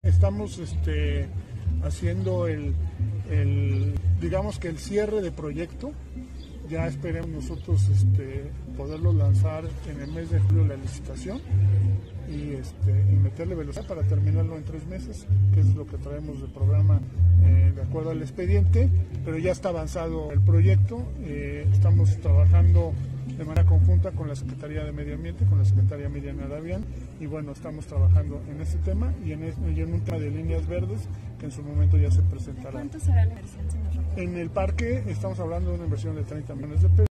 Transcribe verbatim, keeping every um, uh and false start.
Estamos este, haciendo el, el, digamos que el cierre de proyecto. Ya esperemos nosotros este, poderlo lanzar en el mes de julio la licitación y, este, y meterle velocidad para terminarlo en tres meses, que es lo que traemos de programa eh, de acuerdo al expediente, pero ya está avanzado el proyecto. Eh, estamos trabajando de manera conjunta con la Secretaría de Medio Ambiente, con la Secretaría Miriam Arabián, y bueno, estamos trabajando en este tema y en, este, y en un tema de líneas verdes que en su momento ya se presentará. ¿Cuánto será la inversión, señor? En el parque estamos hablando de una inversión de treinta millones de pesos.